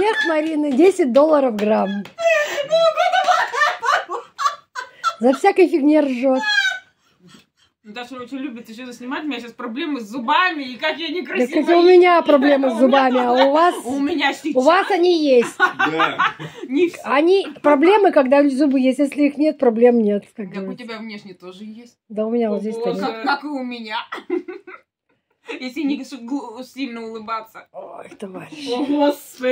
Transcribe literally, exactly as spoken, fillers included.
Смех Марины десять долларов грамм. За всякой фигне ржет. Даша очень любит еще снимать. У меня сейчас проблемы с зубами, и как я некрасивая. Так это у меня проблемы с зубами, а у вас... У меня сейчас... У вас они есть. Да. Они... Проблемы, когда зубы есть. Если их нет, проблем нет. Как у тебя внешне тоже есть. Да, у меня вот здесь тоже. Как и у меня. Если не сильно улыбаться. Ой, товарищ. О, Господи.